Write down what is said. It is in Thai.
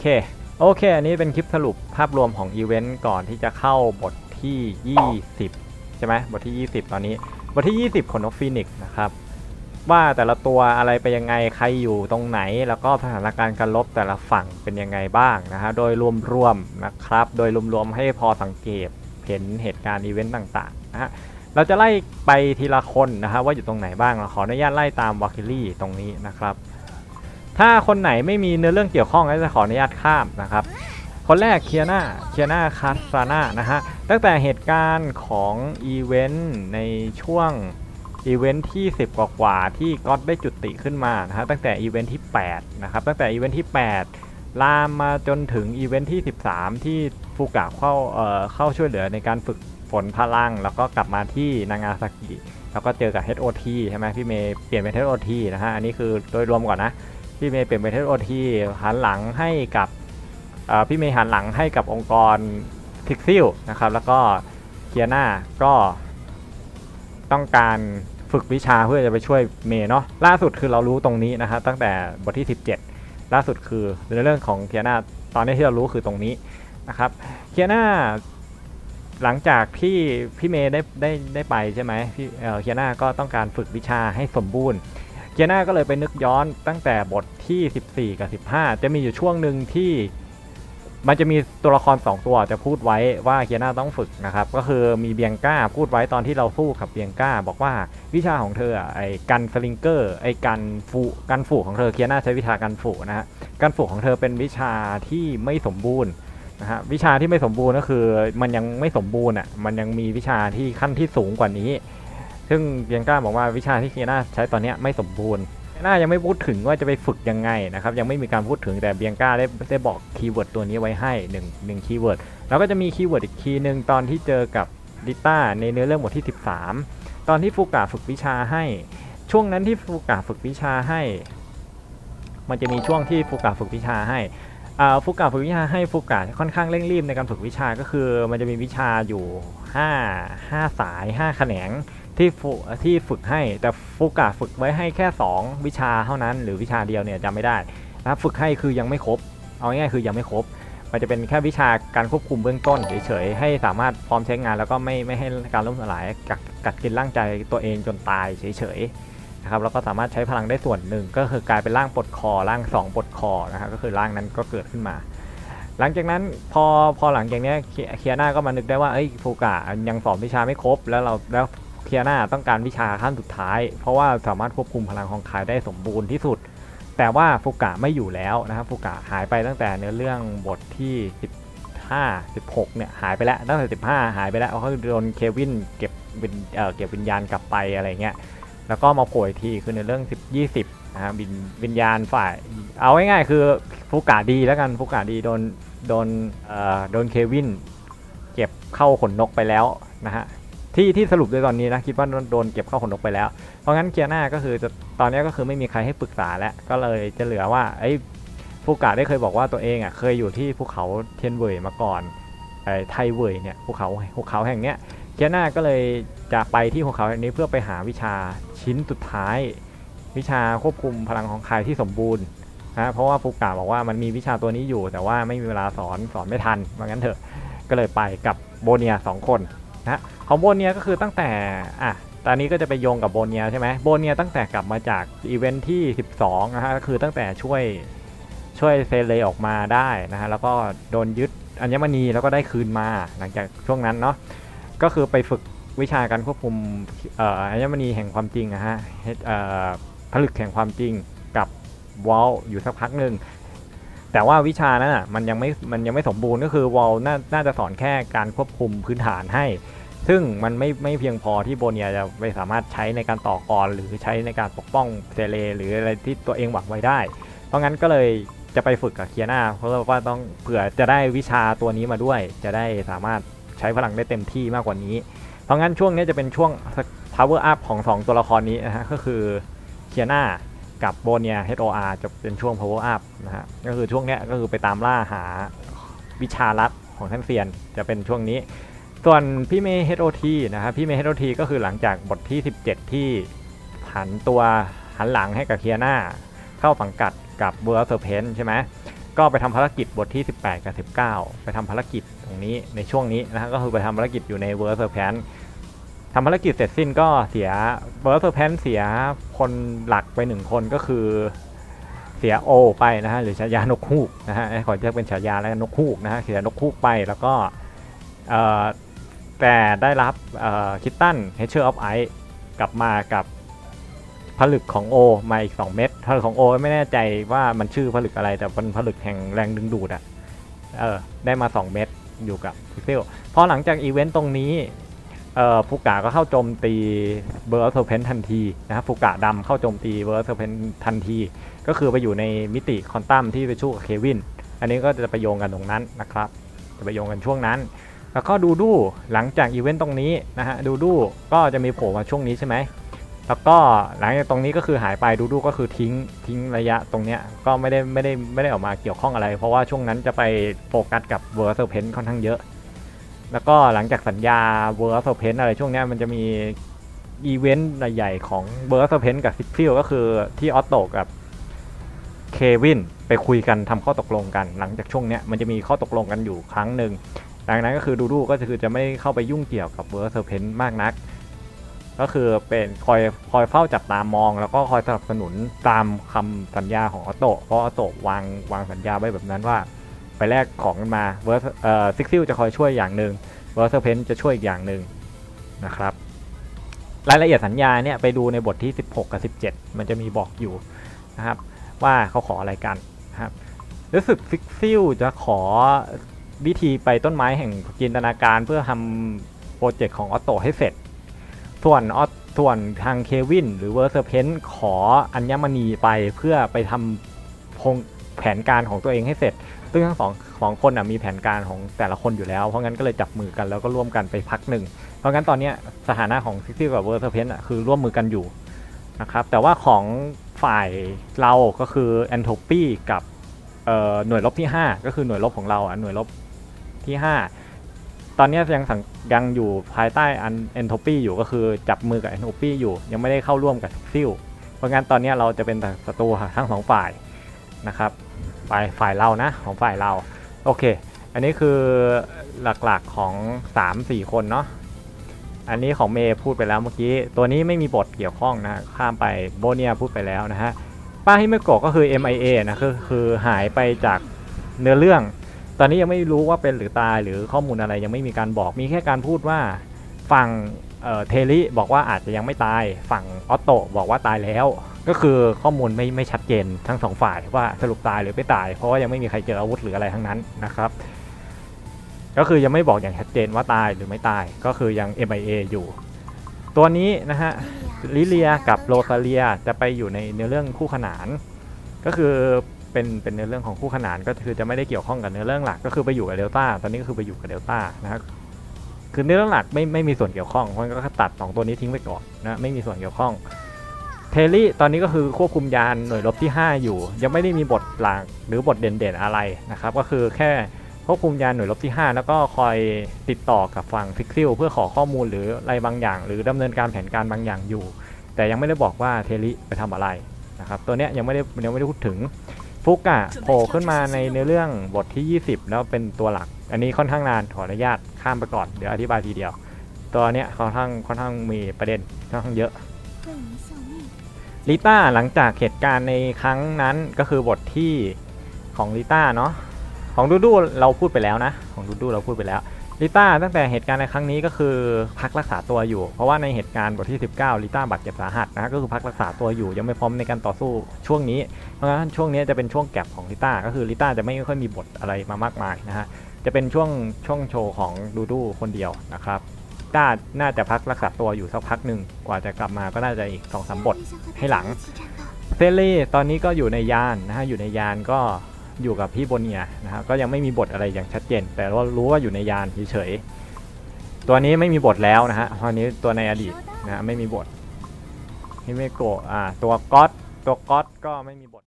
เคอันนี้เป็นคลิปสรุปภาพรวมของอีเวนต์ก่อนที่จะเข้าบทที่20ใช่ไหมบทที่20ตอนนี้บทที่20ของนกฟีนิกซ์นะครับว่าแต่ละตัวอะไรไปยังไงใครอยู่ตรงไหนแล้วก็สถานการณ์การรบแต่ละฝั่งเป็นยังไงบ้างนะฮะโดยรวมๆนะครับโดยรวมๆให้พอสังเกตเห็นเหตุการณ์อีเวนต์ต่างๆนะฮะเราจะไล่ไปทีละคนนะฮะว่าอยู่ตรงไหนบ้างเราขออนุญาตไล่ตามวาคิลี่ตรงนี้นะครับถ้าคนไหนไม่มีเนื้อเรื่องเกี่ยวข้องก็จะขออนุญาตข้ามนะครับคนแรกเคียนาคาซาน่านะฮะตั้งแต่เหตุการณ์ของอีเวนต์ในช่วงอีเวนต์ที่10กว่าที่ก็อตได้จุติขึ้นมานะฮะตั้งแต่อีเวนต์ที่8นะครับตั้งแต่อีเวนต์ที่8ลามมาจนถึงอีเวนต์ที่13ที่ฟูกะเข้าช่วยเหลือในการฝึกฝนพลังแล้วก็กลับมาที่นางาซากิแล้วก็เจอกับ HOT ใช่ไหมพี่เมย์เปลี่ยนเป็น HOT นะฮะอันนี้คือโดยรวมก่อนนะพี่เมย์เปลี่ยนเป็น HOT หันหลังให้กับพี่เมย์หันหลังให้กับองค์กรพิกซิลนะครับแล้วก็เคียนาก็ต้องการฝึกวิชาเพื่อจะไปช่วยเมย์เนาะล่าสุดคือเรารู้ตรงนี้นะฮะตั้งแต่บทที่17ล่าสุดคือในเรื่องของเคียนาตอนนี้ที่เรารู้คือตรงนี้นะครับเคียนาหลังจากที่พี่เมย์ได้ไปใช่ไหมพี่เคียนาก็ต้องการฝึกวิชาให้สมบูรณ์เคียนาก็เลยไปนึกย้อนตั้งแต่บทที่14กับ15จะมีอยู่ช่วงหนึ่งที่มันจะมีตัวละคร2ตัวจะพูดไว้ว่าเคียนาต้องฝึกนะครับก็คือมีเบียงก้าพูดไว้ตอนที่เราสู้กับเบียงก้าบอกว่าวิชาของเธอไอ้กันสลิงเกอร์ไอ้กันฝูของเธอเคียนาใช้วิชากันฝูนะฮะกันฝูของเธอเป็นวิชาที่ไม่สมบูรณ์นะฮะวิชาที่ไม่สมบูรณ์ก็คือมันยังไม่สมบูรณ์อ่ะมันยังมีวิชาที่ขั้นที่สูงกว่านี้ซึ่งเบียงก้าบอกว่าวิชาที่เคียนาใช้ตอนนี้ไม่สมบูรณ์น่ายังไม่พูดถึงว่าจะไปฝึกยังไงนะครับยังไม่มีการพูดถึงแต่เบียงก้าได้บอกคีย์เวิร์ดตัวนี้ไว้ให้1คีย์เวิร์ดแล้วก็จะมีคีย์เวิร์ดอีกคีย์หนึ่งตอนที่เจอกับดิต้าในเนื้อเรื่องบทที่13ตอนที่ฟูกะฝึกวิชาให้ช่วงนั้นที่ฟูกะฝึกวิชาให้มันจะมีช่วงที่ฟูกะฝึกวิชาให้ฟูกะฝึกวิชาให้ฟูกะค่อนข้างเร่งรีบในการฝึกวิชาก็คือมันจะมีวิชาอยู่5สาย5แขนงที่ฝึกให้แต่ฟูกะฝึกไว้ให้แค่2วิชาเท่านั้นหรือวิชาเดียวเนี่ยจำไม่ได้นะฝึกให้คือยังไม่ครบเอาง่ายๆคือยังไม่ครบมันจะเป็นแค่วิชาการควบคุมเบื้องต้นเฉยๆให้สามารถพร้อมใช้งานแล้วก็ไม่ให้การล้มสลายกัดกินร่างใจตัวเองจนตายเฉยๆนะครับแล้วก็สามารถใช้พลังได้ส่วนหนึ่งก็คือกลายเป็นร่างปลดคอร่าง2ปลดคอนะครับก็คือร่างนั้นก็เกิดขึ้นมาหลังจากนั้นพอหลังจากนี้เคียนาก็มานึกได้ว่าฟูกะยังสอนวิชาไม่ครบแล้วเคียนาต้องการวิชาขั้นสุดท้ายเพราะว่าสามารถควบคุมพลังของคายได้สมบูรณ์ที่สุดแต่ว่าฟูกะไม่อยู่แล้วนะครับฟูกะหายไปตั้งแต่เนื้อเรื่องบทที่16เนี่ยหายไปแล้วตั้งแต่15หายไปแล้วเขาโดนเควินเก็บวิญญาณกลับไปอะไรเงี้ยแล้วก็มาโผล่ทีคือในเรื่อง20นะครับวิญญาณฝ่ายเอาง่ายๆคือฟูกะดีแล้วกันฟูกะดีโดนเควินเก็บเข้าขนนกไปแล้วนะฮะที่สรุปด้วยตอนนี้นะคิดว่าโดนเก็บเข้าขนนกไปแล้วเพราะงั้นเคียนาก็คือตอนนี้ก็คือไม่มีใครให้ปรึกษาแล้วก็เลยจะเหลือว่าฟูกะได้เคยบอกว่าตัวเองเคยอยู่ที่ภูเขาเทียนเว่ยมาก่อนไทเว่ยเนี่ยภูเขาแห่งเนี้ยเคียนาก็เลยจะไปที่ภูเขาแห่งนี้เพื่อไปหาวิชาชิ้นสุดท้ายวิชาควบคุมพลังของคายที่สมบูรณ์นะเพราะว่าฟูกะบอกว่ามันมีวิชาตัวนี้อยู่แต่ว่าไม่มีเวลาสอนไม่ทันว่างั้นเถอะก็เลยไปกับโบเนีย2คนนะของโบเนียก็คือตั้งแต่ตอนนี้ก็จะไปโยงกับโบเนียใช่ไหมโบเนียตั้งแต่กลับมาจากอีเวนท์ที่12นะฮะก็คือตั้งแต่ช่วยเซเลออกมาได้นะฮะแล้วก็โดนยึดอัญมณีแล้วก็ได้คืนมาหลังจากช่วงนั้นเนาะก็คือไปฝึกวิชาการควบคุมอัญมณีแห่งความจริงนะฮะผลึกแห่งความจริงกับวอลอยู่สักพักหนึ่งแต่ว่าวิชานั้นมันยังไม่สมบูรณ์ก็คือวอลน่าจะสอนแค่การควบคุมพื้นฐานให้ซึ่งมันไม่เพียงพอที่โบเนียจะไปสามารถใช้ในการต่อกรหรือใช้ในการปกป้องเซเลหรืออะไรที่ตัวเองหวังไว้ได้เพราะงั้นก็เลยจะไปฝึกกับเคียนาเพราะว่าต้องเผื่อจะได้วิชาตัวนี้มาด้วยจะได้สามารถใช้พลังได้เต็มที่มากกว่านี้เพราะงั้นช่วงนี้จะเป็นช่วง power up ของ2ตัวละครนี้นะฮะก็คือเคียนากับโบเนีย HOR จะเป็นช่วง power up นะฮะก็คือช่วงนี้ก็คือไปตามล่าหาวิชาลับของท่านเซียนจะเป็นช่วงนี้ส่วนพี่เมย์ HOT นะครับพี่เมย์ HOT ก็คือหลังจากบทที่17ที่หันหลังให้กับเคียนาเข้าสังกัดกับเบอร์เซอร์เพนใช่ไหมก็ไปทำภารกิจบทที่18กับ19ไปทำภารกิจตรงนี้ในช่วงนี้นะฮะก็คือไปทำภารกิจอยู่ในเวอร์เซอร์แพนทำภารกิจเสร็จสิ้นก็เสียเวอร์เซอร์แพนเสียคนหลักไป1คนก็คือเสียโอไปนะฮะหรือฉายานกฮูกนะฮะขอเรียกเป็นฉายาแล้วนกฮูกนะฮะเสียนกฮูกไปแล้วก็แต่ได้รับคิตตันเฮเชอร์ออฟไอซ์กลับมากับผลึกของโอมาอีก2เม็ดผลึกของโอไม่แน่ใจว่ามันชื่อผลึกอะไรแต่เป็นผลึกแห่งแรงดึงดูดอ่ะได้มา2เม็ดอยู่กับพิกเซลพอหลังจากอีเวนต์ตรงนี้ฟูกะก็เข้าโจมตีเบอร์เซอร์เพนทันทีนะครับฟูกะดำเข้าโจมตีเบอร์เซอร์เพนทันทีก็คือไปอยู่ในมิติควอนตัมที่ไปสู้กับเควินอันนี้ก็จะไปโยงกันตรงนั้นนะครับจะไปโยงกันช่วงนั้นแล้วก็ดูดูหลังจากอีเวนต์ตรงนี้นะฮะดูดูก็จะมีโผล่มาช่วงนี้ใช่ไหมแล้วก็หลังจากตรงนี้ก็คือหายไปดูดูก็คือทิ้งระยะตรงเนี้ยก็ไม่ได้ออกมาเกี่ยวข้องอะไรเพราะว่าช่วงนั้นจะไปโฟกัสกับเวอร์เซอร์เพนค่อนข้างเยอะแล้วก็หลังจากสัญญาเวอร์เซอร์เพนอะไรช่วงนี้มันจะมีอีเวนต์ใหญ่ของเวอร์เซอร์เพนกับซิกฟิลก็คือที่ออตโตกับเควินไปคุยกันทำข้อตกลงกันหลังจากช่วงนี้มันจะมีข้อตกลงกันอยู่ครั้งหนึ่งดังนั้นก็คือดูดูก็คือจะไม่เข้าไปยุ่งเกี่ยวกับเวอร์เซอร์เพนมากนักก็คือเป็นคอยเฝ้าจับตามองแล้วก็คอยสนับสนุนตามคำสัญญาของออโต้เพราะออโต้วางสัญญาไว้แบบนั้นว่าไปแลกของกันมาเวอร์ซิกซิลจะคอยช่วยอย่างหนึ่งเวอร์เซอร์เพนจะช่วยอีกอย่างหนึ่งนะครับรายละเอียดสัญญาเนี่ยไปดูในบทที่16กับ17มันจะมีบอกอยู่นะครับว่าเขาขออะไรกันนะครับรู้สึกซิกซิลจะขอวิธีไปต้นไม้แห่งจินตนาการเพื่อทำโปรเจกต์ของออโต้ให้เสร็จส่วนทางเควินหรือเวอร์เซอร์เพนขออัญมณีไปเพื่อไปทำแผนการของตัวเองให้เสร็จซึ่งทั้งสองคนมีแผนการของแต่ละคนอยู่แล้วเพราะงั้นก็เลยจับมือกันแล้วก็ร่วมกันไปพักหนึ่งเพราะงั้นตอนนี้สถานะของซิกซี่กับเวอร์เซอร์เพนคือร่วมมือกันอยู่นะครับแต่ว่าของฝ่ายเราก็คือแอนโทปีกับหน่วยรบที่5ก็คือหน่วยรบของเราหน่วยรบที่5ตอนนี้ยังอยู่ภายใต้แอนโทปีอยู่ก็คือจับมือกับแอนโทปีอยู่ยังไม่ได้เข้าร่วมกับซิกซิลเพราะงั้นตอนนี้เราจะเป็นศัตรูทั้ง2ฝ่ายนะครับฝ่ายเรานะของฝ่ายเราโอเคอันนี้คือหลักๆของ 3-4 คนเนาะอันนี้ของเมย์พูดไปแล้วเมื่อกี้ตัวนี้ไม่มีบทเกี่ยวข้องนะข้ามไปโบเนียพูดไปแล้วนะฮะป้าฮิเมโกะก็คือ MIA นะคือหายไปจากเนื้อเรื่องตอนนี้ยังไม่รู้ว่าเป็นหรือตายหรือข้อมูลอะไรยังไม่มีการบอกมีแค่การพูดว่าฝั่งเทริบอกว่าอาจจะยังไม่ตายฝั่งออตโตบอกว่าตายแล้วก็คือข้อมูลไม่ชัดเจนทั้ง2ฝ่ายว่าสรุปตายหรือไม่ตายเพราะว่ายังไม่มีใครเจออาวุธหรืออะไรทั้งนั้นนะครับก็คือยังไม่บอกอย่างชัดเจนว่าตายหรือไม่ตายก็คือยัง MIA อยู่ตัวนี้นะฮะลิเลียกับโรซาเลียจะไปอยู่ในเนื้อเรื่องคู่ขนานก็คือเป็นเนื้อเรื่องของคู่ขนานก็คือจะไม่ได้เกี่ยวข้องกับเนื้อเรื่องหลักก็คือไปอยู่กับเดลต้าตอนนี้ก็คือไปอยู่กับเดลต้านะครับคือเนื้อเรื่องหลักไม่มีส่วนเกี่ยวข้องเพราะงั้นก็ตัด2ตัวนี้ทิ้งไปก่อนนะไม่มีส่วนเกี่ยวข้องเทลี่ตอนนี้ก็คือควบคุมยานหน่วยรบที่5อยู่ยังไม่ได้มีบทหลักหรือบทเด่นๆอะไรนะครับก็คือแค่ควบคุมยานหน่วยรบที่5แล้วก็คอยติดต่อกับฝั่งซิกซิลเพื่อขอข้อมูลหรืออะไรบางอย่างหรือดำเนินการแผนการบางอย่างอยู่แต่ยังไม่ได้บอกว่าเทลี่ไปทำอะไรนะครับตัวเนี้ยยังไม่ได้พูดถึงฟุกะโผล่ขึ้นมาในเรื่องบทที่20แล้วเป็นตัวหลักอันนี้ค่อนข้างนานขออนุญาตข้ามไปก่อนเดี๋ยวอธิบายทีเดียวตัวเนี้ยค่อนข้างมีประเด็นค่อนข้างเยอะลิต้าหลังจากเหตุการณ์ในครั้งนั้นก็คือบทที่ของลิต้าเนาะของดูดูเราพูดไปแล้วนะของดูดูเราพูดไปแล้วลิต้าตั้งแต่เหตุการณ์ในครั้งนี้ก็คือพักรักษาตัวอยู่เพราะว่าในเหตุการณ์บทที่19ลิต้าบาดเจ็บสาหัสนะก็คือพักรักษาตัวอยู่ยังไม่พร้อมในการต่อสู้ช่วงนี้เพราะฉะนั้นช่วงนี้จะเป็นช่วงแก็บของลิต้าก็คือลิต้าจะไม่ค่อยมีบทอะไรมามากมายนะฮะจะเป็นช่วงโชว์ของดูดูคนเดียวนะครับน่าจะพักรักษาตัวอยู่สักพักหนึ่งกว่าจะกลับมาก็น่าจะอีก 2-3 บทให้หลังเซเล่ตอนนี้ก็อยู่ในยานนะฮะอยู่ในยานก็อยู่กับพี่โบเนียนะครับก็ยังไม่มีบทอะไรอย่างชัดเจนแต่ว่ารู้ว่าอยู่ในยานเฉยๆตัวนี้ไม่มีบทแล้วนะฮะตอนนี้ตัวในอดีตนะฮะไม่มีบทฮิเมโกะตัวก๊อตก็ไม่มีบท